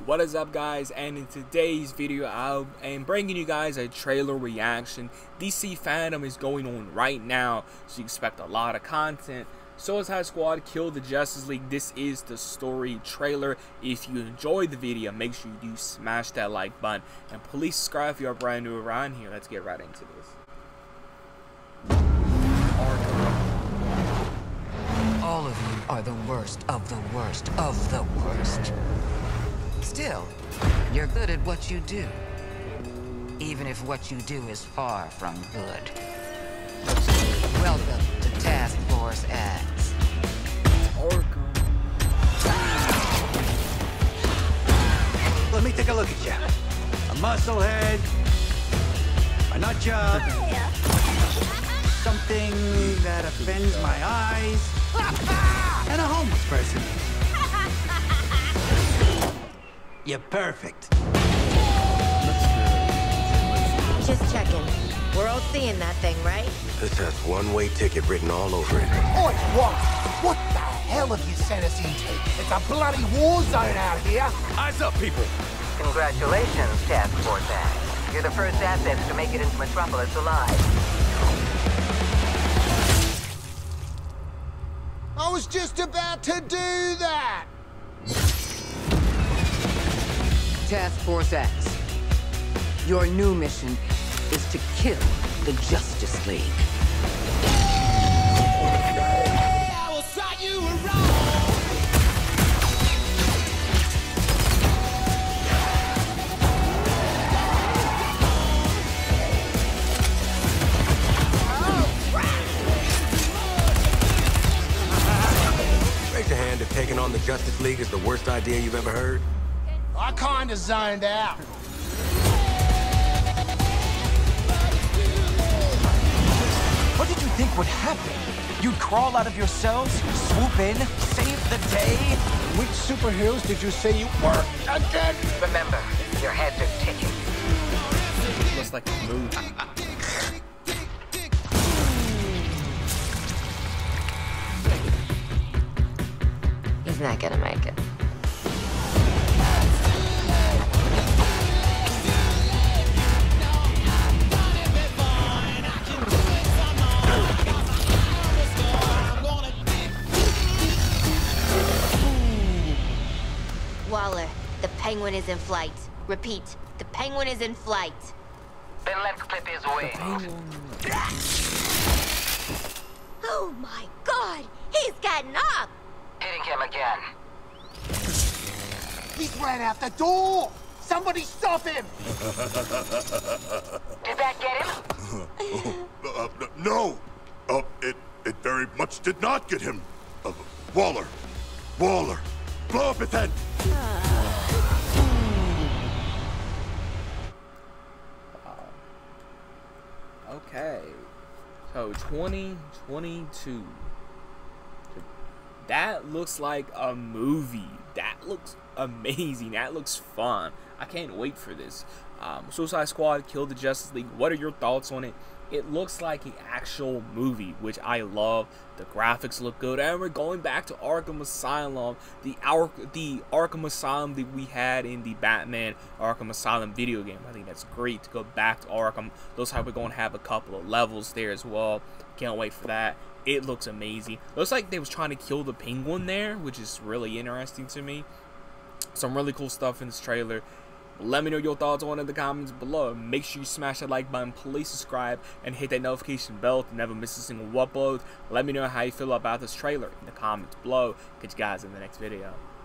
What is up, guys? And in today's video I am bringing you guys a trailer reaction. DC fandom is going on right now, so you expect a lot of content. Suicide Squad Kill the Justice League. This is the story trailer. If you enjoyed the video, make sure you do smash that like button, and please subscribe if you are brand new around here. Let's get right into this. All of you are the worst of the worst of the worst. Still, you're good at what you do, even if what you do is far from good. Welcome to Task Force X. Let me take a look at you. A musclehead, a nut job, something that offends my eyes, and a homeless person. You're perfect. Just checking. We're all seeing that thing, right? This has one-way ticket written all over it. Oi, what the hell have you sent us into? It's a bloody war zone out here. Eyes up, people! Congratulations, Task Force X. You're the first assets to make it into Metropolis alive. I was just about to do that. Task Force X. Your new mission is to kill the Justice League. Raise your hand if taking on the Justice League is the worst idea you've ever heard. I kinda zoned out. What did you think would happen? You'd crawl out of your cells, swoop in, save the day? Which superheroes did you say you were again? Remember, your heads are ticking. Looks like a movie. He's not gonna make it. Waller, the Penguin is in flight. Repeat, the Penguin is in flight. Then let's clip his wings. Oh my God, he's getting up! Hitting him again. He's ran out the door. Somebody stop him. Did that get him? No! It very much did not get him. Waller! Blow up his head! Okay, so 2022. That looks like a movie. That looks amazing. That looks fun. I can't wait for this. Suicide Squad Kill the Justice League. What are your thoughts on it? It looks like an actual movie, which I love. The graphics look good, and we're going back to Arkham Asylum, the Arkham Asylum that we had in the Batman Arkham Asylum video game. I think that's great to go back to Arkham. Looks like we're going to have a couple of levels there as well. Can't wait for that. It looks amazing. Looks like they was trying to kill the Penguin there, which is really interesting to me. Some really cool stuff in this trailer. Let me know your thoughts on it in the comments below. Make sure you smash that like button, please subscribe, and hit that notification bell to never miss a single upload. Let me know how you feel about this trailer in the comments below. Catch you guys in the next video.